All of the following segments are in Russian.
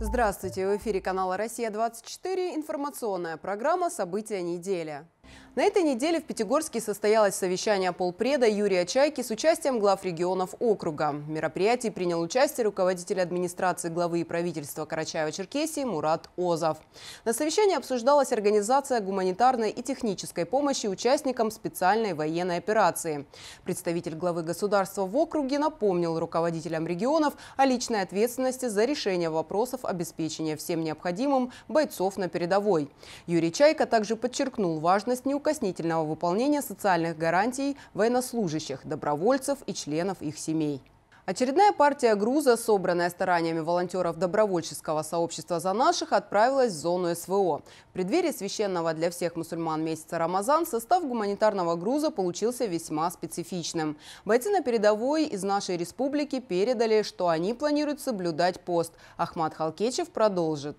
Здравствуйте! В эфире канала «Россия-24» информационная программа «События недели». На этой неделе в Пятигорске состоялось совещание полпреда Юрия Чайки с участием глав регионов округа. В мероприятии принял участие руководитель администрации главы и правительства Карачаево-Черкесии Мурат Озов. На совещании обсуждалась организация гуманитарной и технической помощи участникам специальной военной операции. Представитель главы государства в округе напомнил руководителям регионов о личной ответственности за решение вопросов обеспечения всем необходимым бойцов на передовой. Юрий Чайка также подчеркнул важность неукоснительного выполнения социальных гарантий военнослужащих, добровольцев и членов их семей. Очередная партия груза, собранная стараниями волонтеров добровольческого сообщества «За наших», отправилась в зону СВО. В преддверии священного для всех мусульман месяца Рамазан состав гуманитарного груза получился весьма специфичным. Бойцы на передовой из нашей республики передали, что они планируют соблюдать пост. Ахмат Халкечев продолжит.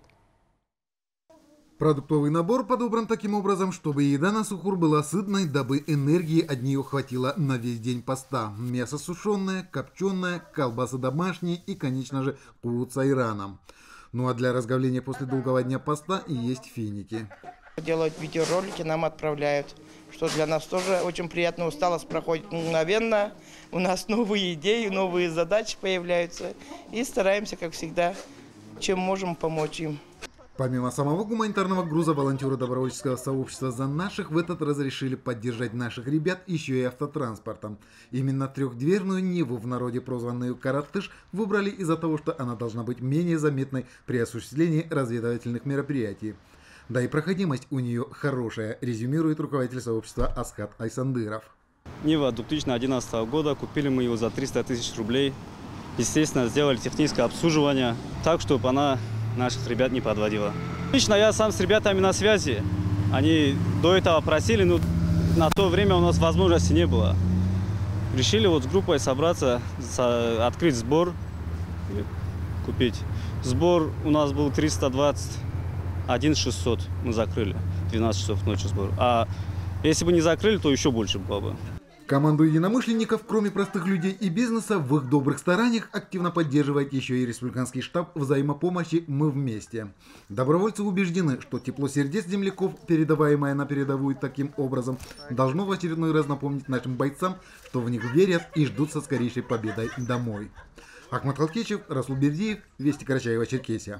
Продуктовый набор подобран таким образом, чтобы еда на сухур была сытной, дабы энергии от нее хватило на весь день поста. Мясо сушеное, копченое, колбасы домашние и, конечно же, куру с айраном. Ну а для разговления после долгого дня поста и есть финики. Делают видеоролики, нам отправляют, что для нас тоже очень приятно. Усталость проходит мгновенно, у нас новые идеи, новые задачи появляются. И стараемся, как всегда, чем можем помочь им. Помимо самого гуманитарного груза, волонтеры добровольческого сообщества «За наших» в этот раз решили поддержать наших ребят еще и автотранспортом. Именно трехдверную Ниву, в народе прозванную «Каратыш», выбрали из-за того, что она должна быть менее заметной при осуществлении разведывательных мероприятий. Да и проходимость у нее хорошая, резюмирует руководитель сообщества Асхат Айсандыров. Нива 2011 года, купили мы его за 300 тысяч рублей. Естественно, сделали техническое обслуживание так, чтобы она наших ребят не подводила. Лично я сам с ребятами на связи. Они до этого просили, но на то время у нас возможности не было. Решили вот с группой собраться, открыть сбор и купить. Сбор у нас был 320, 1 600 мы закрыли, 12 часов ночи сбор. А если бы не закрыли, то еще больше было бы. Команду единомышленников, кроме простых людей и бизнеса, в их добрых стараниях активно поддерживает еще и республиканский штаб взаимопомощи «Мы вместе». Добровольцы убеждены, что тепло сердец земляков, передаваемое на передовую таким образом, должно в очередной раз напомнить нашим бойцам, что в них верят и ждут со скорейшей победой домой. Ахмат Халкечев, Расул Бердиев, Вести Карачаево-Черкесия.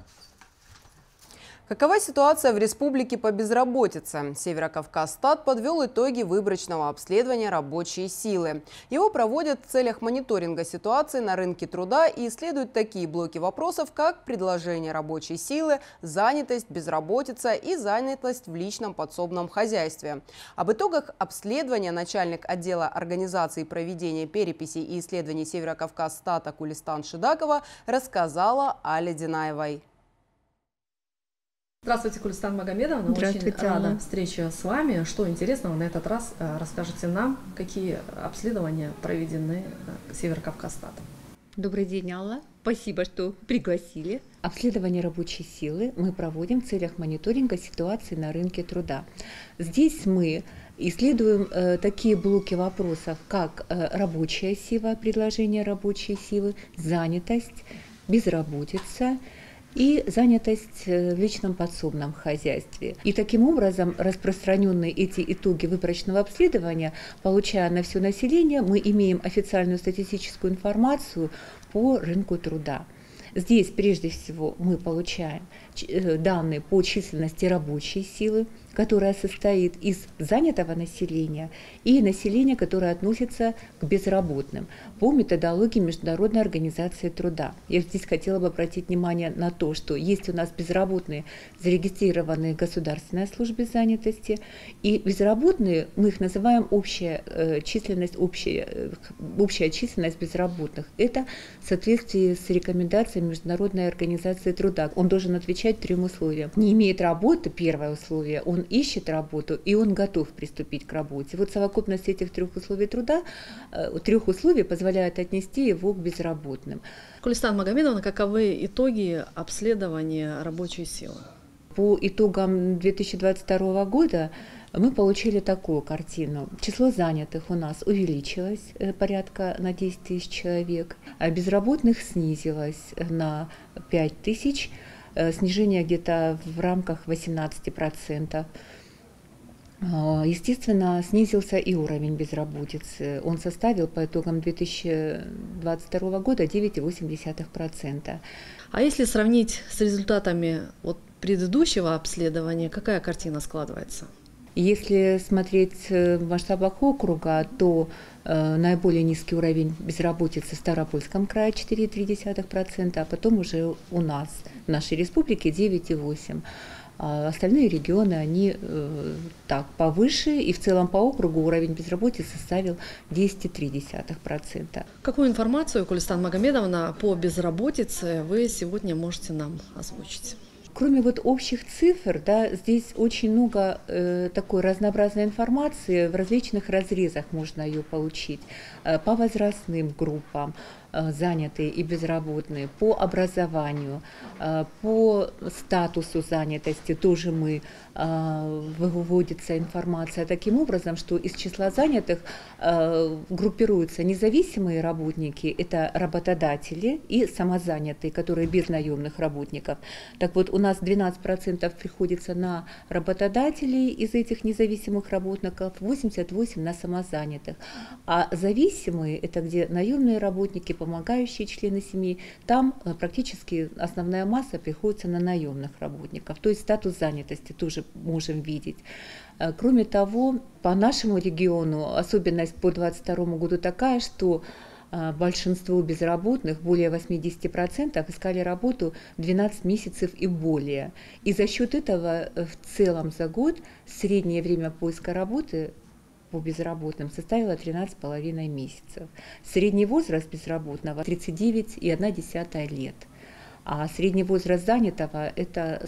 Какова ситуация в республике по безработице? Северокавказстат подвел итоги выборочного обследования рабочей силы. Его проводят в целях мониторинга ситуации на рынке труда и исследуют такие блоки вопросов, как предложение рабочей силы, занятость, безработица и занятость в личном подсобном хозяйстве. Об итогах обследования начальник отдела организации проведения переписи и исследований Северокавказстата Кулистан Шидакова рассказала Алле Динаевой. Здравствуйте, Кулистан Магомедовна. Очень рада встрече с вами. Что интересного на этот раз расскажете нам, какие обследования проведены Северокавказстатом? Добрый день, Алла. Спасибо, что пригласили. Обследование рабочей силы мы проводим в целях мониторинга ситуации на рынке труда. Здесь мы исследуем такие блоки вопросов, как рабочая сила, предложение рабочей силы, занятость, безработица и занятость в личном подсобном хозяйстве. И таким образом, распространенные эти итоги выборочного обследования, получая на все население, мы имеем официальную статистическую информацию по рынку труда. Здесь прежде всего мы получаем данные по численности рабочей силы, которая состоит из занятого населения и населения, которое относится к безработным по методологии Международной организации труда. Я здесь хотела бы обратить внимание на то, что есть у нас безработные, зарегистрированные в Государственной службе занятости, и безработные, мы их называем общая численность безработных. Это в соответствии с рекомендациями Международной организации труда. Он должен отвечать 3 условиям. Не имеет работы, первое условие, он ищет работу и он готов приступить к работе. Вот совокупность этих 3 условий труда, 3 условий позволяет отнести его к безработным. Кулистан Магомедовна, каковы итоги обследования рабочей силы? По итогам 2022 года мы получили такую картину. Число занятых у нас увеличилось порядка на 10 тысяч человек, а безработных снизилось на 5 тысяч. снижение где-то в рамках 18%. Естественно, снизился и уровень безработицы. Он составил по итогам 2022 года 9,8%. А если сравнить с результатами предыдущего обследования, какая картина складывается? Если смотреть в масштабах округа, то наиболее низкий уровень безработицы в Ставропольском крае 4,3%, а потом уже у нас, в нашей республике, 9,8%. А остальные регионы, они так повыше, и в целом по округу уровень безработицы составил 10,3%. Какую информацию, Гулистан Магомедовна, по безработице вы сегодня можете нам озвучить? Кроме общих цифр, да, здесь очень много такой разнообразной информации, в различных разрезах можно ее получить, по возрастным группам, занятые и безработные, по образованию, по статусу занятости тоже выводится информация таким образом, что из числа занятых группируются независимые работники, это работодатели, и самозанятые, которые без наемных работников. Так вот, у нас 12% приходится на работодателей из этих независимых работников, 88% на самозанятых. А зависимые, это где наемные работники, помогающие члены семьи, там практически основная масса приходится на наемных работников. То есть статус занятости тоже можем видеть. Кроме того, по нашему региону особенность по 2022 году такая, что большинство безработных, более 80%, искали работу 12 месяцев и более. И за счет этого в целом за год среднее время поиска работы по безработным составила 13,5 месяцев. Средний возраст безработного 39,1 лет. А средний возраст занятого – это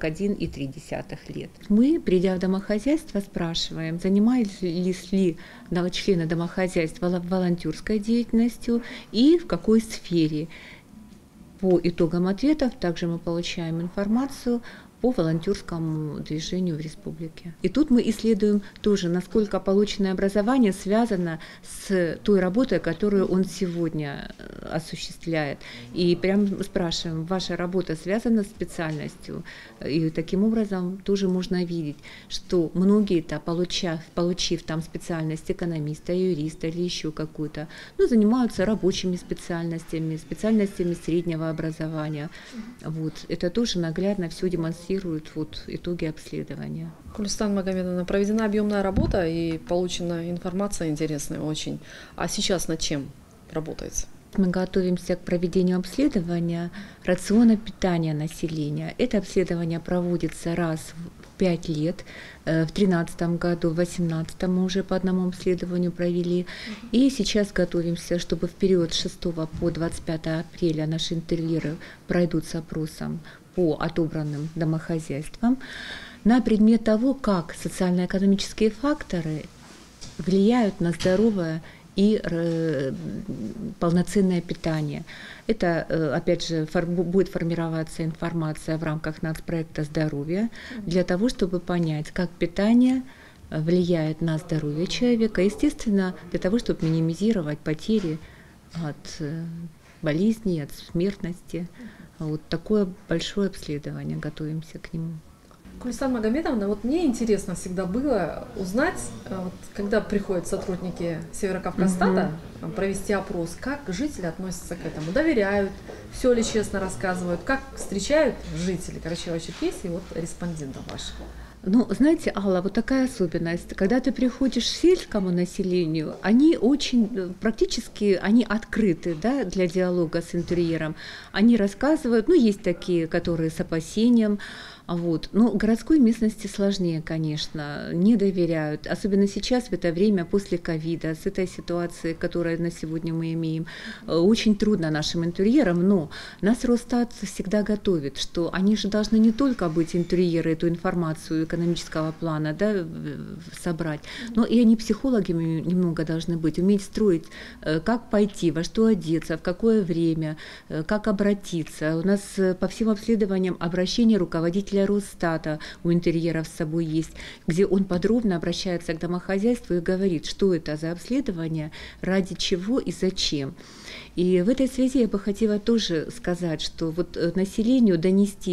41,3 лет. Мы, придя в домохозяйство, спрашиваем, занимались ли члены домохозяйства волонтерской деятельностью и в какой сфере. По итогам ответов также мы получаем информацию по волонтерскому движению в республике. И тут мы исследуем тоже, насколько полученное образование связано с той работой, которую он сегодня осуществляет. И прям спрашиваем, ваша работа связана с специальностью? И таким образом тоже можно видеть, что многие-то, получив там специальность экономиста, юриста или еще какую-то, занимаются рабочими специальностями среднего образования. Это тоже наглядно все демонстрирует итоги обследования. Гулистан Магомедовна, проведена объемная работа и получена информация интересная очень. А сейчас над чем работается? Мы готовимся к проведению обследования рациона питания населения. Это обследование проводится раз в 5 лет. В 2013 году, в 2018 мы уже по одному обследованию провели. И сейчас готовимся, чтобы в период с 6 по 25 апреля наши интервьюеры пройдут с опросом по отобранным домохозяйствам на предмет того, как социально-экономические факторы влияют на здоровое и полноценное питание. Это, опять же, будет формироваться информация в рамках нацпроекта «Здоровье» для того, чтобы понять, как питание влияет на здоровье человека, естественно, для того, чтобы минимизировать потери от болезней, от смертности. Такое большое обследование, готовимся к нему. Гулистан Магомедовна, мне интересно всегда было узнать, когда приходят сотрудники Северокавказстата провести опрос, как жители относятся к этому, доверяют, все ли честно рассказывают, как встречают жители Карачаева-Черкесии респондентов ваших. Знаете, Алла, такая особенность. Когда ты приходишь к сельскому населению, они практически открыты, да, для диалога с интерьером. Они рассказывают, есть такие, которые с опасением. Но городской местности сложнее, конечно, не доверяют. Особенно сейчас, в это время, после ковида, с этой ситуацией, которую на сегодня мы имеем, очень трудно нашим интерьерам, но нас Росстат всегда готовит, что они же должны не только быть интерьеры, эту информацию экономического плана, да, собрать, но и они психологами немного должны быть, уметь строить, как пойти, во что одеться, в какое время, как обратиться. У нас по всем обследованиям обращение руководителя Росстата у интерьеров с собой есть, где он подробно обращается к домохозяйству и говорит, что это за обследование, ради чего и зачем. И в этой связи я бы хотела тоже сказать, что населению донести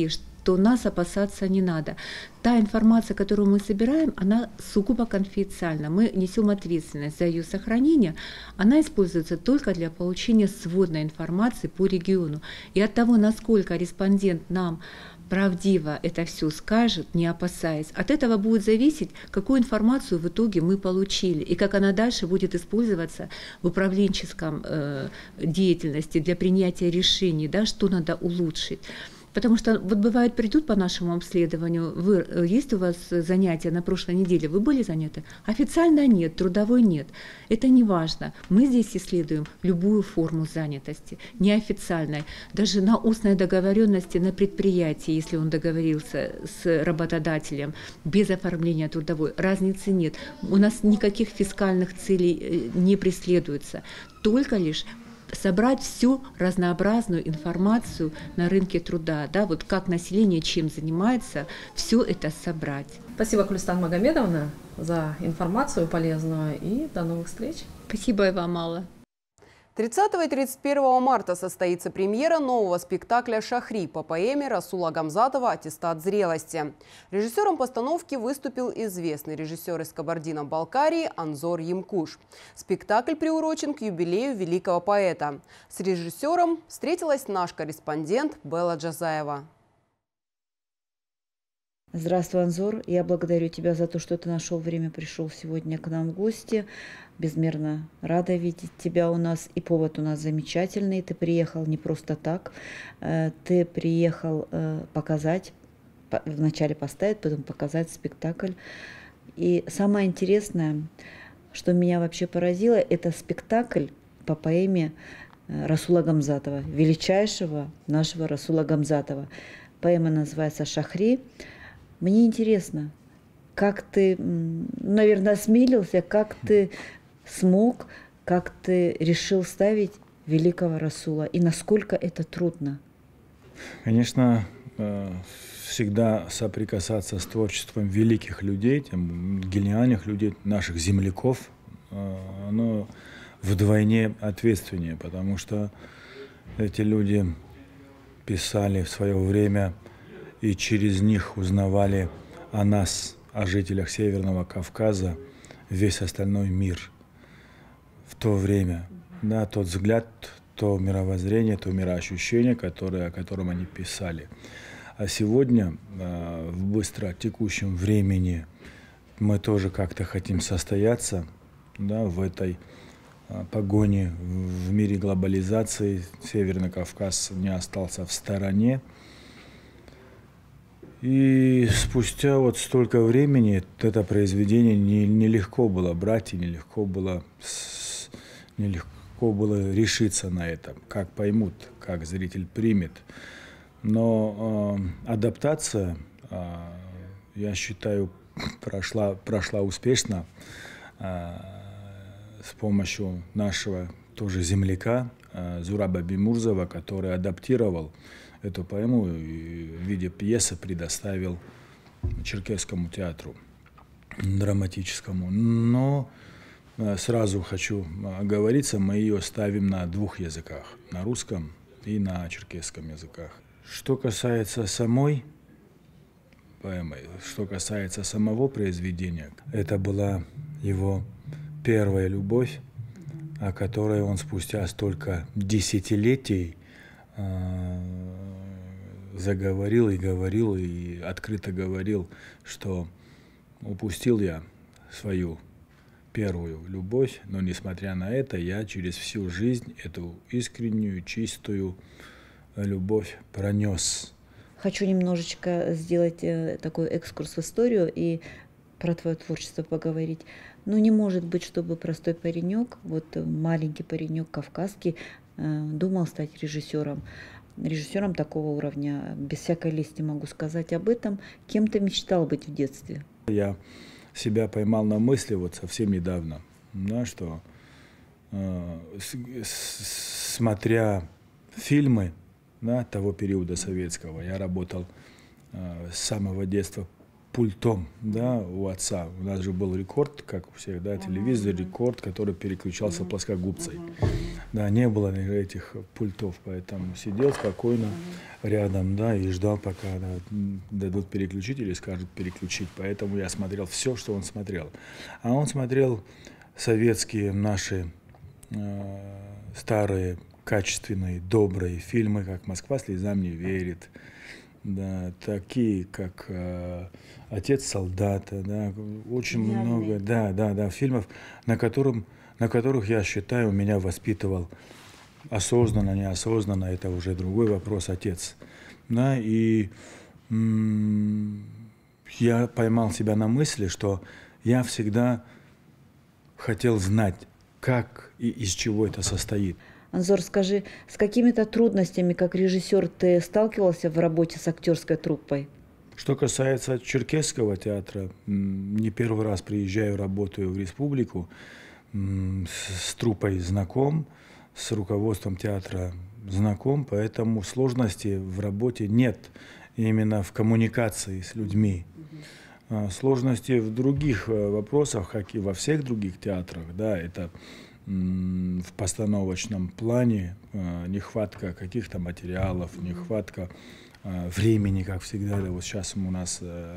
то нас опасаться не надо. Та информация, которую мы собираем, она сугубо конфиденциальна. Мы несем ответственность за ее сохранение. Она используется только для получения сводной информации по региону. И от того, насколько респондент нам правдиво это все скажет, не опасаясь, от этого будет зависеть, какую информацию в итоге мы получили и как она дальше будет использоваться в управленческом деятельности для принятия решений, да, что надо улучшить. Потому что вот бывает, придут по нашему обследованию, есть у вас занятия на прошлой неделе, вы были заняты? Официально нет, трудовой нет. Это не важно. Мы здесь исследуем любую форму занятости, неофициальной. Даже на устной договоренности на предприятии, если он договорился с работодателем, без оформления трудовой, разницы нет. У нас никаких фискальных целей не преследуется. Только лишь собрать всю разнообразную информацию на рынке труда, да, вот как население чем занимается, все это собрать. Спасибо, Гульстан Магомедовна, за информацию полезную и до новых встреч. Спасибо и вам, Алла. 30 и 31 марта состоится премьера нового спектакля «Шахри» по поэме Расула Гамзатова «Аттестат зрелости». Режиссером постановки выступил известный режиссер из Кабардино-Балкарии Анзор Ямкуш. Спектакль приурочен к юбилею великого поэта. С режиссером встретилась наш корреспондент Белла Джазаева. Здравствуй, Анзор. Я благодарю тебя за то, что ты нашел время, пришел сегодня к нам в гости. Безмерно рада видеть тебя у нас. И повод у нас замечательный. Ты приехал не просто так. Ты приехал показать, вначале поставить, потом показать спектакль. И самое интересное, что меня вообще поразило, это спектакль по поэме Расула Гамзатова, величайшего нашего Расула Гамзатова. Поэма называется «Шахри». Мне интересно, как ты, наверное, осмелился, как ты смог, как ты решил ставить великого Расула и насколько это трудно? Конечно, всегда соприкасаться с творчеством великих людей, гениальных людей, наших земляков, оно вдвойне ответственнее, потому что эти люди писали в свое время и через них узнавали о нас, о жителях Северного Кавказа, весь остальной мир в то время. Да, тот взгляд, то мировоззрение, то мироощущение, о котором они писали. А сегодня, в быстро текущем времени, мы тоже как-то хотим состояться, да, в этой погоне в мире глобализации. Северный Кавказ не остался в стороне. И спустя вот столько времени это произведение нелегко было брать, и нелегко было решиться на это, как поймут, как зритель примет. Но адаптация, я считаю, прошла успешно с помощью нашего тоже земляка Зураба Бимурзова, который адаптировал эту поэму и в виде пьесы предоставил Черкесскому театру драматическому. Но сразу хочу оговориться, мы ее ставим на двух языках, на русском и на черкесском языках. Что касается самой поэмы, что касается самого произведения, это была его первая любовь, о которой он спустя столько десятилетий заговорил и говорил, и открыто говорил, что упустил я свою первую любовь, но несмотря на это, я через всю жизнь эту искреннюю, чистую любовь пронес. Хочу немножечко сделать такой экскурс в историю и про твое творчество поговорить. Ну, не может быть, чтобы простой паренек, вот маленький паренек кавказский, думал стать режиссером. Режиссером такого уровня, без всякой лести могу сказать об этом. Кем ты мечтал быть в детстве? Я себя поймал на мысли вот совсем недавно, да, что смотря фильмы, да, того периода советского, я работал с самого детства пультом, да, у отца. У нас же был рекорд, как у всех, да, телевизор, рекорд, который переключался плоскогубцей. Да, не было этих пультов, поэтому сидел спокойно рядом, да, и ждал, пока дадут переключить или скажут переключить. Поэтому я смотрел все, что он смотрел. А он смотрел советские наши старые, качественные, добрые фильмы, как «Москва слезам не верит», да, такие, как «Отец солдата», да, очень много, да, фильмов, на которых, я считаю, меня воспитывал осознанно, неосознанно, это уже другой вопрос, отец. Да, и я поймал себя на мысли, что я всегда хотел знать, как и из чего это состоит. Анзор, скажи, с какими-то трудностями, как режиссер, ты сталкивался в работе с актерской труппой? Что касается Черкесского театра, не первый раз приезжаю, работаю в республику, с труппой знаком, с руководством театра знаком, поэтому сложности в работе нет, именно в коммуникации с людьми. Сложности в других вопросах, как и во всех других театрах, да, это в постановочном плане нехватка каких-то материалов, нехватка времени, как всегда. Да, вот сейчас у нас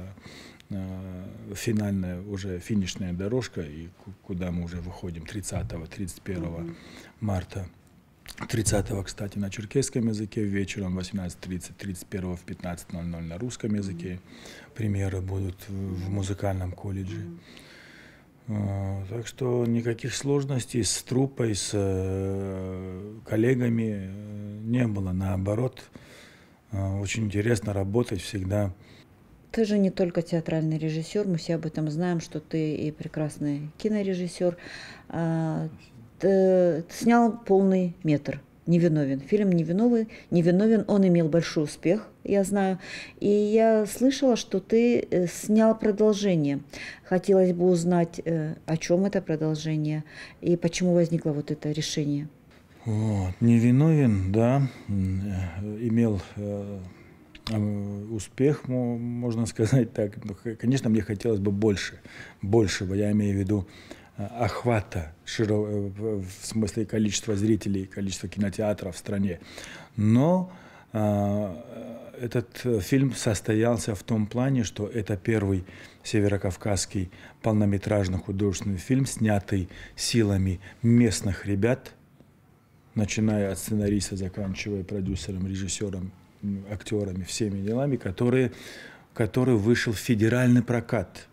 финальная, уже финишная дорожка, и куда мы уже выходим 30-31 марта. 30-го, кстати, на черкесском языке вечером, 18:30, 31-го в 15:00 на русском языке. Премьеры будут в музыкальном колледже. Так что никаких сложностей с труппой, с коллегами не было. Наоборот, очень интересно работать всегда. Ты же не только театральный режиссер, мы все об этом знаем, что ты и прекрасный кинорежиссер. Ты снял полный метр «Невиновен». Фильм «Невиновен», он имел большой успех, я знаю. И я слышала, что ты снял продолжение. Хотелось бы узнать, о чем это продолжение и почему возникло вот это решение. Вот. «Невиновен», да, имел успех, можно сказать так. Но, конечно, мне хотелось бы большего, я имею в виду охвата, в смысле количества зрителей, количества кинотеатров в стране. Но этот фильм состоялся в том плане, что это первый северокавказский полнометражный художественный фильм, снятый силами местных ребят, начиная от сценариста, заканчивая продюсером, режиссером, актерами, всеми делами, который вышел в федеральный прокат.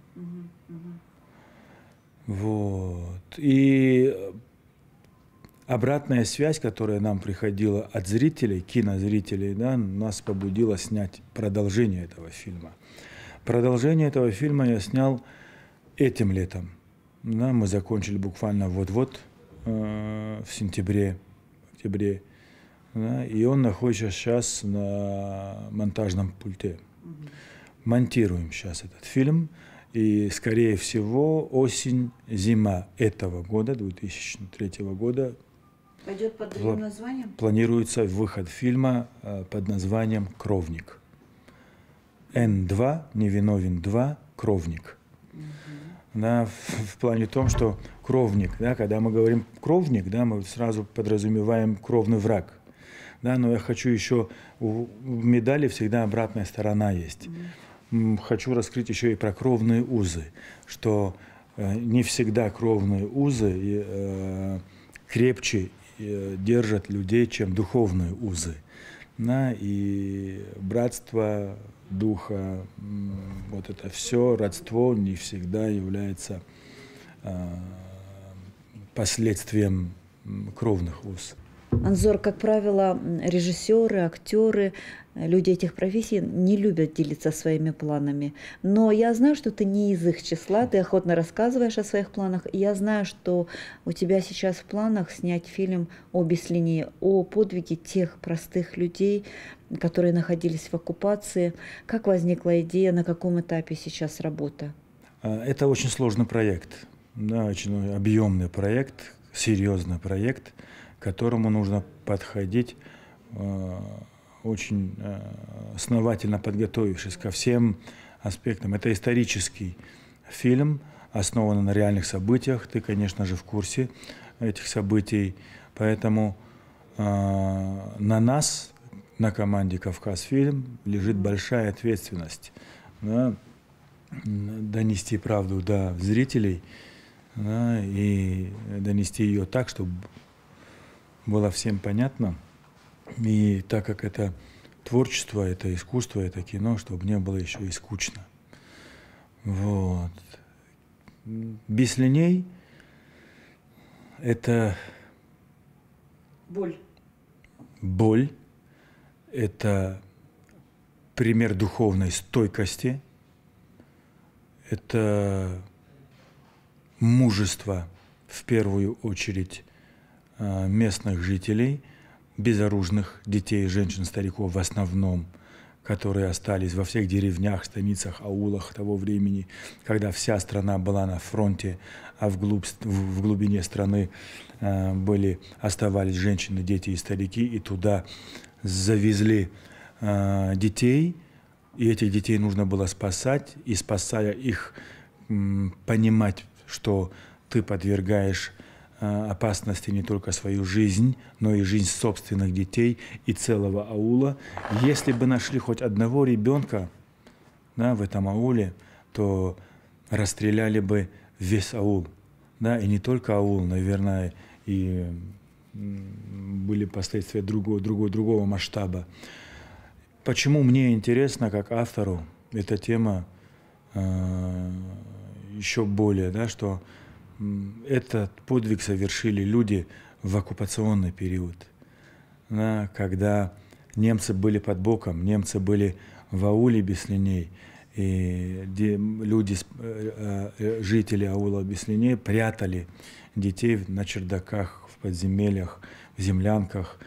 Вот. И обратная связь, которая нам приходила от зрителей, кинозрителей, да, нас побудила снять продолжение этого фильма. Продолжение этого фильма я снял этим летом. Да, мы закончили буквально вот-вот, в сентябре, октябре. Да, и он находится сейчас на монтажном пульте. Монтируем сейчас этот фильм. И, скорее всего, осень-зима этого года, 2003 года, пойдет под другим названием? Планируется выход фильма под названием «Кровник». Н2, «Невиновен 2», «Кровник». Да, в плане том, что кровник, да, когда мы говорим «кровник», да, мы сразу подразумеваем «кровный враг». Да, но я хочу еще, у медали всегда обратная сторона есть. Хочу раскрыть еще и про кровные узы, что не всегда кровные узы крепче держат людей, чем духовные узы. Да, и братство духа, вот это все, родство не всегда является последствием кровных уз. Анзор, как правило, режиссеры, актеры, люди этих профессий не любят делиться своими планами. Но я знаю, что ты не из их числа, ты охотно рассказываешь о своих планах. И я знаю, что у тебя сейчас в планах снять фильм о Беслине, о подвиге тех простых людей, которые находились в оккупации. Как возникла идея, на каком этапе сейчас работа? Это очень сложный проект, да, очень объемный проект, серьезный проект, к которому нужно подходить очень основательно подготовившись ко всем аспектам. Это исторический фильм, основанный на реальных событиях. Ты, конечно же, в курсе этих событий. Поэтому на нас, на команде «Кавказфильм», лежит большая ответственность, да, донести правду до зрителей, да, и донести ее так, чтобы было всем понятно. И так как это творчество, это искусство, это кино, чтобы не было еще и скучно. Вот. Без линей это боль, это пример духовной стойкости, это мужество, в первую очередь, местных жителей, безоружных детей, женщин, стариков в основном, которые остались во всех деревнях, станицах, аулах того времени, когда вся страна была на фронте, а в глубине страны оставались женщины, дети и старики, и туда завезли детей, и этих детей нужно было спасать, и спасая их, понимать, что ты подвергаешь опасности не только свою жизнь, но и жизнь собственных детей и целого аула. Если бы нашли хоть одного ребенка, да, в этом ауле, то расстреляли бы весь аул. Да, и не только аул, наверное, и были последствия другого масштаба. Почему мне интересно, как автору, эта тема еще более, да, что этот подвиг совершили люди в оккупационный период, да, когда немцы были под боком, немцы были в ауле без линей, и люди, жители аула без линей прятали детей на чердаках, в подземельях, в землянках.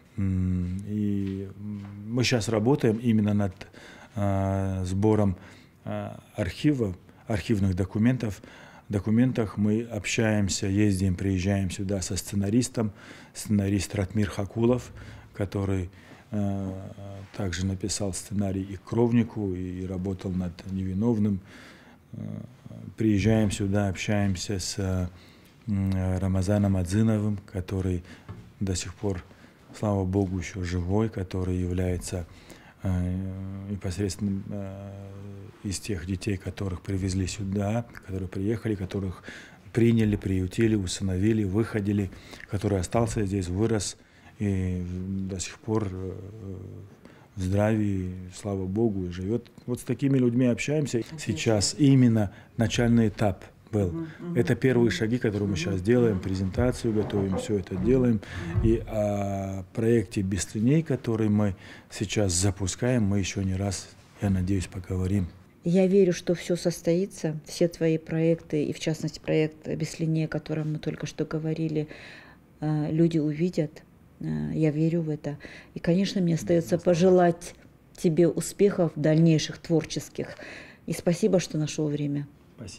И мы сейчас работаем именно над сбором архивных документов. Мы общаемся, ездим, приезжаем сюда со сценаристом, сценарист Ратмир Хакулов, который также написал сценарий и «Кровнику», и работал над «Невиновным». Приезжаем сюда, общаемся с Рамазаном Адзиновым, который до сих пор, слава Богу, еще живой, который является непосредственно из тех детей, которых привезли сюда, которые приехали, которых приняли, приютили, усыновили, выходили, который остался здесь, вырос и до сих пор в здравии, слава Богу, и живет. Вот с такими людьми общаемся. Сейчас именно начальный этап был. Это первые шаги, которые мы сейчас делаем, презентацию готовим, все это делаем. И о проекте «Без линей», который мы сейчас запускаем, мы еще не раз, я надеюсь, поговорим. Я верю, что все состоится, все твои проекты, и в частности проект «Без линей», о котором мы только что говорили, люди увидят. Я верю в это. И, конечно, мне остается пожелать тебе успехов дальнейших творческих. И спасибо, что нашел время. Спасибо.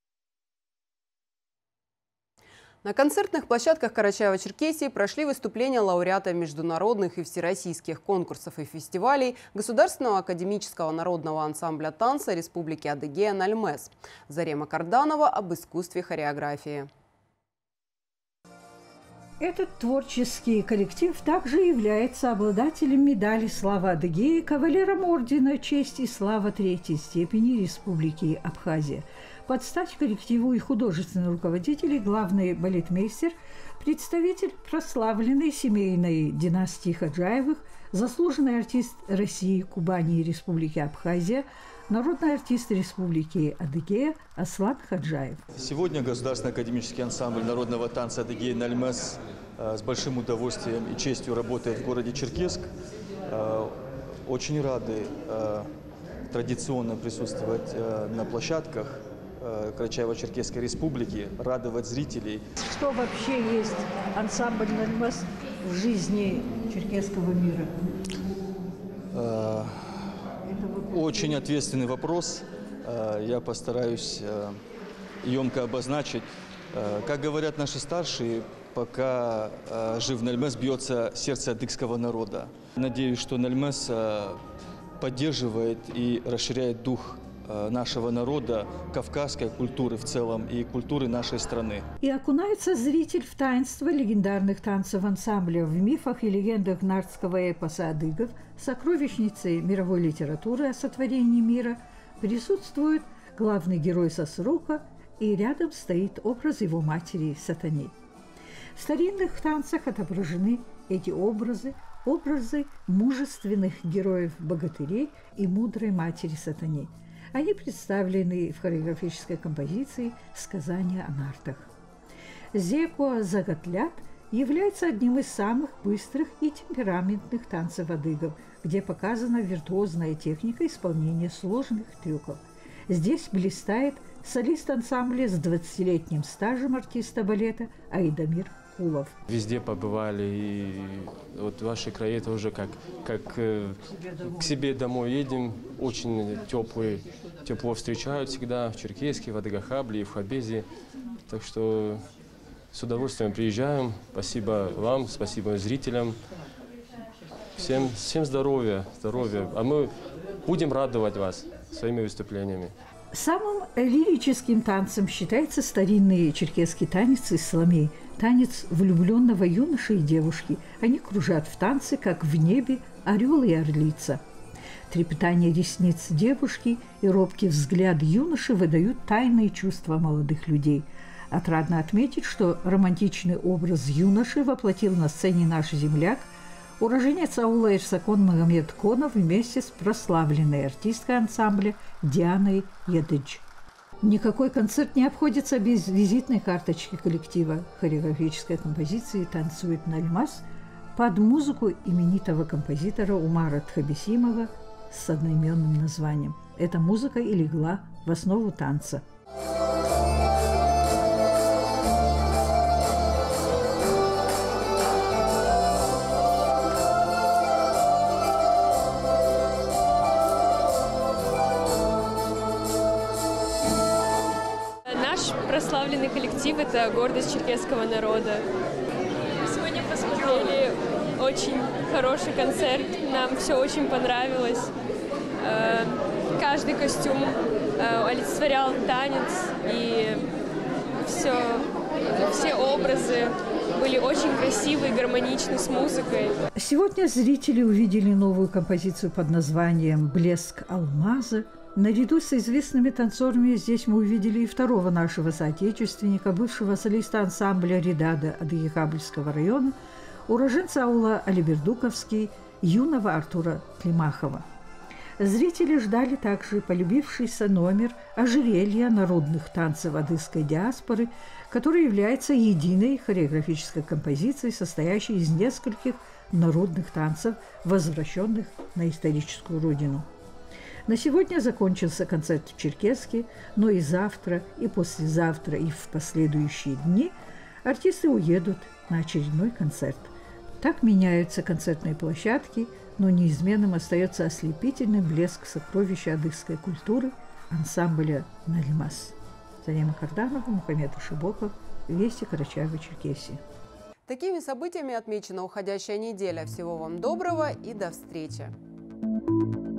На концертных площадках Карачаево-Черкесии прошли выступления лауреатов международных и всероссийских конкурсов и фестивалей Государственного академического народного ансамбля танца Республики Адыгея «Нальмэс». Зарема Карданова об искусстве хореографии. Этот творческий коллектив также является обладателем медали «Слава Адыгеи», кавалером ордена «Честь и слава третьей степени Республики Абхазия». Под стать коллективу и художественный руководитель, главный балетмейстер, представитель прославленной семейной династии Ходжаевых, заслуженный артист России, Кубани и Республики Абхазия, народный артист Республики Адыгея Аслан Ходжаев. Сегодня Государственный академический ансамбль народного танца «Адыгея Нальмэс» с большим удовольствием и честью работает в городе Черкесск. Очень рады традиционно присутствовать на площадках Карачаево-Черкесской республики, радовать зрителей. Что вообще есть ансамбль «Нальмэс» в жизни черкесского мира? Очень ответственный вопрос. Я постараюсь емко обозначить. Как говорят наши старшие, пока жив Нальмэс, бьется сердце адыгского народа. Надеюсь, что Нальмэс поддерживает и расширяет дух нашего народа, кавказской культуры в целом и культуры нашей страны. И окунается зритель в таинство легендарных танцев ансамбля в мифах и легендах нардского эпоса адыгов, сокровищницей мировой литературы о сотворении мира, присутствует главный герой Сосрока, и рядом стоит образ его матери Сатани. В старинных танцах отображены эти образы мужественных героев-богатырей и мудрой матери Сатани. Они представлены в хореографической композиции «Сказания о нартах». Зекуа Загатлят является одним из самых быстрых и темпераментных танцев адыгов, где показана виртуозная техника исполнения сложных трюков. Здесь блистает солист ансамбля с 20-летним стажем артиста балета Айдамир Кулов. Везде побывали, и вот ваши края тоже как к себе домой едем, очень тепло встречают всегда в Черкесске, в Адыгахабле и в Хабезе. Так что с удовольствием приезжаем. Спасибо вам, спасибо зрителям. Всем здоровья. А мы будем радовать вас своими выступлениями. Самым лирическим танцем считается старинный черкесский танец исламей, танец влюбленного юноши и девушки. Они кружат в танце, как в небе орел и орлица. Трепетание ресниц девушки и робкий взгляд юноши выдают тайные чувства молодых людей. Отрадно отметить, что романтичный образ юноши воплотил на сцене наш земляк, уроженец аула Ирсакон Магомед Конов вместе с прославленной артисткой ансамбля Дианой Ядыдж. Никакой концерт не обходится без визитной карточки коллектива хореографической композиции «Танцует Нальмас» под музыку именитого композитора Умара Тхабисимова с одноименным названием. Эта музыка и легла в основу танца. Прославленный коллектив – это гордость черкесского народа. Сегодня посмотрели очень хороший концерт, нам все очень понравилось. Каждый костюм олицетворял танец, и все образы были очень красивые, гармоничны с музыкой. Сегодня зрители увидели новую композицию под названием «Блеск алмаза». Наряду с известными танцорами здесь мы увидели и второго нашего соотечественника, бывшего солиста ансамбля «Редада» Адыгехабльского района, уроженца аула Алибердуковский, юного Артура Климахова. Зрители ждали также полюбившийся номер «Ожерелья народных танцев адыгской диаспоры», который является единой хореографической композицией, состоящей из нескольких народных танцев, возвращенных на историческую родину. На сегодня закончился концерт в Черкесске, но и завтра, и послезавтра, и в последующие дни артисты уедут на очередной концерт. Так меняются концертные площадки, но неизменным остается ослепительный блеск сокровища адыгской культуры ансамбля «Нальмас». Зарема Карданова, Мухаммед Ушибоков, Вести Карачаево-Черкесии. Такими событиями отмечена уходящая неделя. Всего вам доброго и до встречи!